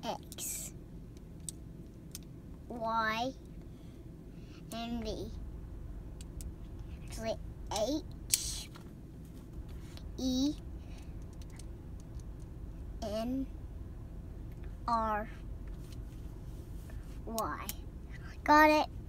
X, Y, and V. Actually, H, E, N, R, Y. Got it?